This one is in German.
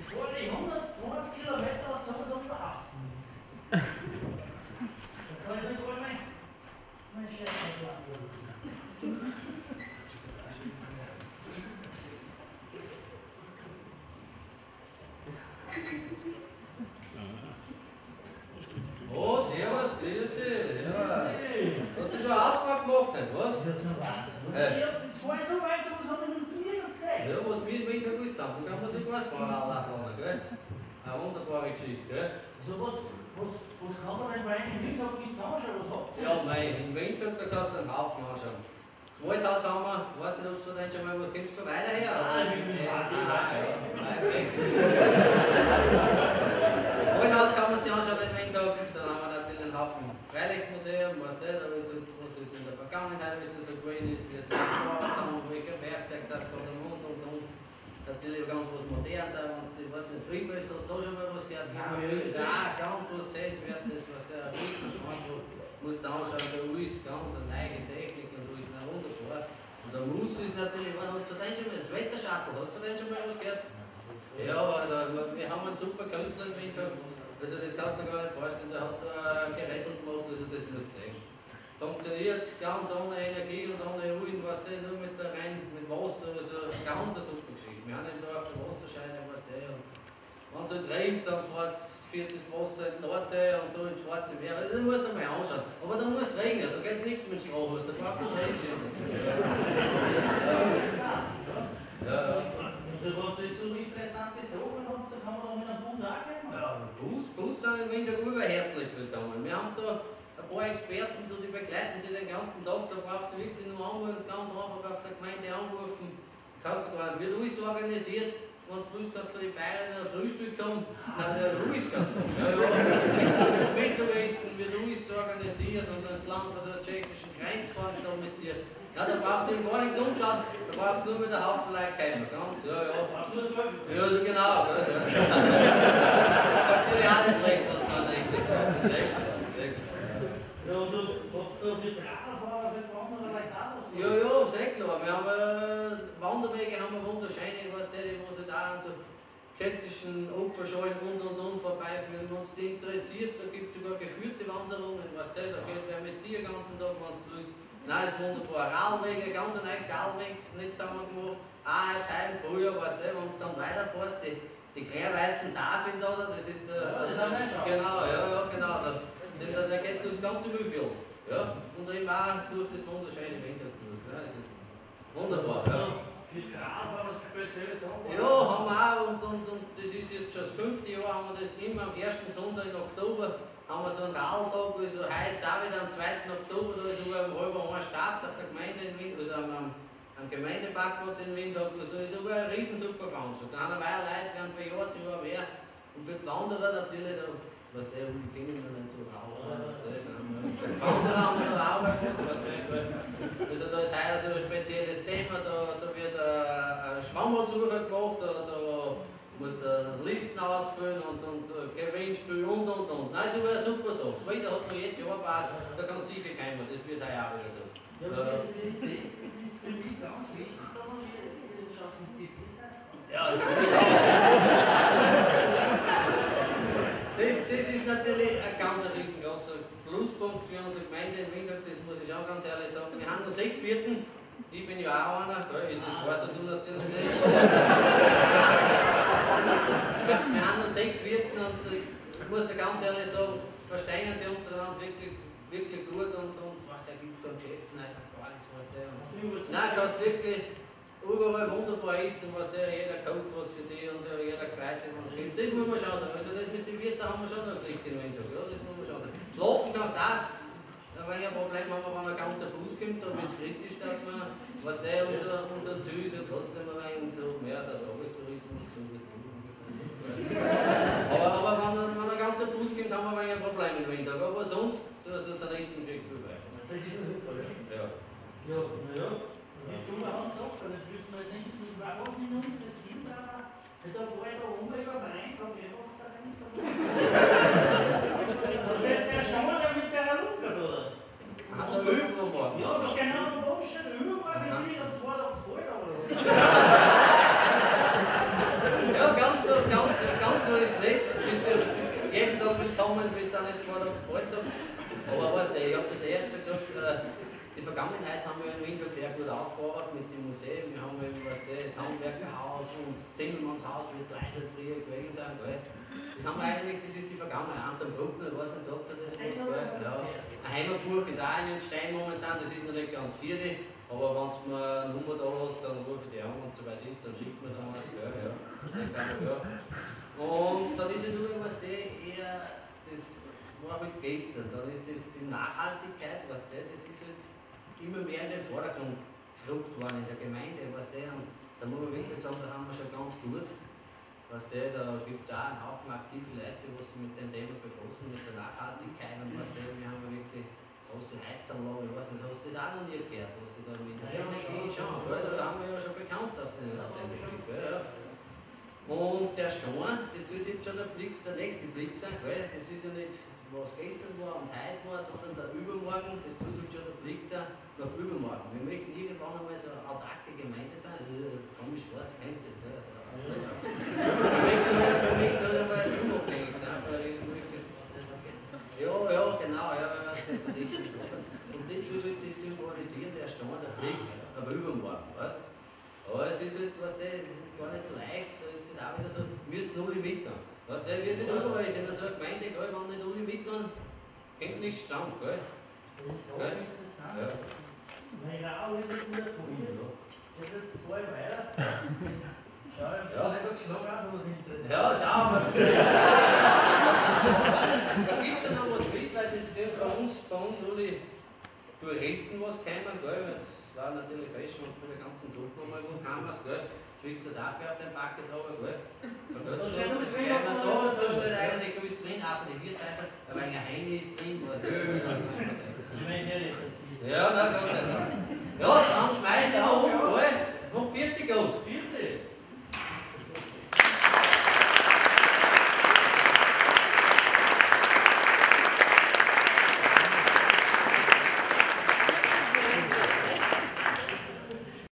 vor die 120 Kilometer was sowieso überhaupt nicht. Da kann ich nicht holen. Mein Chef hat Oh, servus, grüß dich. Ja. Hast du schon eine Ausfahrt gemacht, was? Das ist ein Wahnsinn. Ich war so weit, was habe ich noch nirgends gesehen. Ja, was wir mit der Guss haben, da kann man sich was fahren, gell? Eine wunderbare Geschichte, gell? Also was kann man denn bei einem Winter bis anschauen? Was habt ihr? Ja, nein, im Winter, da kannst du einen Haufen anschauen. Das Waldhaus haben wir, weißt du, ob du da schon mal wo kommst du weiter her? Nein, ich bin Das Waldhaus kann man sich anschauen den Winter, dann haben wir natürlich einen Haufen Freilichtmuseum, weißt du, da ist es, was in der Vergangenheit ist, so grün ist, wie der Torwart haben, welcher Werkzeug das kommt und. Natürlich ganz was Modernes, wenn du was in Freebase hast, da schon mal was gehört. Ja, ganz was Sehenswertes, was der Riesenschrank muss da anschauen, da ist ganz eine neue Technik und da ist noch wunderbar. Und der Muss ist natürlich, hast du den schon mal, das Wettershuttle, hast du den schon mal was gehört? Ja, also, wir haben einen super Künstler im Winter, also das kannst du gar nicht vorstellen, der hat gerettet gemacht, also das musst du sehen. Funktioniert ganz ohne Energie und ohne Ruhen, was der nur mit Wasser, also ganz eine super Geschichte. Wir haben nicht nur auf der Wasserscheide, was der. Wenn es halt regnet, dann fährt das Wasser in die Nordsee und so ins Schwarze Meer. Also, das musst du mal anschauen. Aber da muss es regnen, da geht nichts mit Strohhut, da braucht man Regenschirm dazu. Ja. Und das ist so interessante Sachen, da kann man da mit einem Bus auch gehen. Ja, Bus sind im Winter überherzlich willkommen. Wir haben da ein paar Experten, die begleiten die den ganzen Tag, da brauchst du wirklich nur anrufen, ganz einfach auf der Gemeinde anrufen. Kannst du gar nicht, wird alles organisiert, wenn du willst, kannst du für die Bayern ein Frühstück haben, nein, alles kannst du. Mittagessen wird alles organisiert und entlang von der tschechischen Grenze fahren sie da mit dir. Ja, da brauchst du ihm gar nichts umschauen, da brauchst du nur mit der Haufen Leute kommen, ganz, ja. Ja, so genau, das ja. Natürlich auch nicht schlecht, was du das richtig hast, das ist echt. Ja, und du hast so viel Radfahrer, für Wanderer, vielleicht auch was? Ja, sehr klar. Wir haben Wanderwege, haben wir wunderschöne, was die sich da an so keltischen Opferschalen und vorbeiführen. Wenn es dich interessiert, da gibt es sogar geführte Wanderungen, was da geht wer mit dir den ganzen Tag, wenn du willst. Nein, das ist wunderbar. Radwege, ganz ein neues Radweg, nicht zusammen gemacht. Auch erst heute im Frühjahr, weißt du, wenn du dann weiterfährst, die grün-weißen Tafeln da, das ist der. Ja, das haben wir schon. Genau, ja, genau. Der geht durchs ganze Mühlviertel. Ja, und eben auch durch das wunderschöne Winter durch. Ja, das ist wunderbar. Ja. Für Radfahrer spezielle Sachen? Ja, haben wir auch und das ist jetzt schon das 5. Jahr, haben wir das immer am 1. Sonntag im Oktober, haben wir so einen Radltag, also heißt auch wieder am 2. Oktober, da ist um 12:30 Start auf der Gemeinde in Wien, also am Gemeindeparkplatz in Wien, also ist aber eine riesen super Veranstaltung. Da haben wir Leute, werden von Jahr zu Jahr mehr und für die Wanderer natürlich, was der kennen wir nicht so rau, was der Wanderer haben wir da auch was also da ist heuer so ein spezielles Thema, da wird eine Schwammersuche gemacht, da musst du Listen ausfüllen und Gewinnspiel und. Nein, ist aber eine super Sache. Das Wetter hat noch jetzt Jahr Spaß, da kannst du sicher kommen, das wird heuer auch wieder so. Ja, das ist für mich ganz wichtig, aber wir schaffen die Pizza. Ja, das ist natürlich ein ganz riesengroßer Pluspunkt für unsere Gemeinde in Windhoek, das muss ich auch ganz ehrlich sagen. Wir haben nur 6 Wirten, ich bin ja auch einer, das weißt du natürlich nicht. Wir haben nur 6 Wirten und ich muss dir ganz ehrlich sagen, verstehen sie untereinander wirklich gut und was da gibt es beim Geschäftsleiter gar nichts. Nein, das wirklich überall wunderbar ist und was jeder kauft was für die und jeder freut sich, wenn es gibt. Das muss man schon sagen. Also das mit den Wirten haben wir schon noch gekriegt in Windhoek, ja, das muss man schon sagen. Schlafen kannst du auch. Wenn ein Problem haben, wenn ein ganzer Bus kommt, dann wird es kritisch, dass man, was unser Ziel ist ja trotzdem ein so mehr der Tagestourismus. Aber wenn ein ganzer Bus kommt, haben wir ein Problem im Winter. Aber sonst, also zum nächsten kriegst du weiter. das ist super, ja. Ja. Ja. Die Tour haben gesagt, das würde man nicht was mich noch interessiert, aber da vorher der Umwelt am Rhein, da wird was da rein. Da steht der Schauer mit der Lunge, oder? Hat er Übung? Ja, da genau am Boden steht Übung, wenn ich wieder 2 oder 2 oder so. Ja, ganz so 2 Tage zu bald habe. Aber weißt du, ich habe das erst gesagt, die Vergangenheit haben wir in Windhoek sehr gut aufgearbeitet mit dem Museum. Wir haben eben, weißt du, das Handwerkerhaus und das Zimmermannshaus, wie die Leute früher gewesen sind. Gell. Das haben wir eigentlich, das ist die Vergangenheit. Anton Bruckner, ich weiß nicht, sagt er das was? Ja. Ein Heimatbuch ist auch in Stein momentan, das ist noch nicht ganz vierte. Aber wenn du mir eine Nummer da hast, dann rufe ich die an und so weit ist, dann schickt mir dann was, gell, ja. Und dann ist ja nur, was eher, das war halt gestern, dann ist das die Nachhaltigkeit, was das ist halt immer mehr in den Vordergrund gerückt worden in der Gemeinde, was und da muss man wirklich sagen, da haben wir schon ganz gut, da gibt es auch einen Haufen aktive Leute, die sich mit dem Thema befassen, mit der Nachhaltigkeit und wir haben wirklich große Heizanlagen, ich weiß nicht, hast du das auch noch nie gehört, was die da mit der Energie schon, da haben wir ja schon bekannt auf dem Gebiet. Ja. Und der Stein, das wird jetzt schon der nächste Blick sein, gell? Das ist ja nicht, was gestern war und heute war, sondern der Übermorgen, das wird jetzt schon der Blick sein nach übermorgen. Wir möchten irgendwann einmal so eine autarke Gemeinde sein, komisch Wort, du kennst das, gell? Also, wir möchten nur einmal unabhängig sein, ja, genau, ja, und das soll halt das symbolisieren, der Stein, der Blick auf übermorgen, weißt du? Aber es ist halt, weißt du, es ist gar nicht so leicht, da ist halt auch wieder so, wir sind alle mit da. Weißt du, wir sind überall, sind so eine Gemeinde, gell, wenn nicht alle mit dann, kommt nichts zustande, gell? Das ist auch interessant. Ja. Weil auch wir wissen davon, das ist jetzt voll weiter. Schau, ich habe nicht geschlagen, auch was interessant. Ja, schau mal. Da gibt es noch was mit, weil das bei uns alle Touristen was kommen, gell? Das war natürlich fest, wenn du bei der ganzen Gruppe mal wo kamst, gell? Jetzt willst du das auch auf dein Paket haben, gell? Vergelt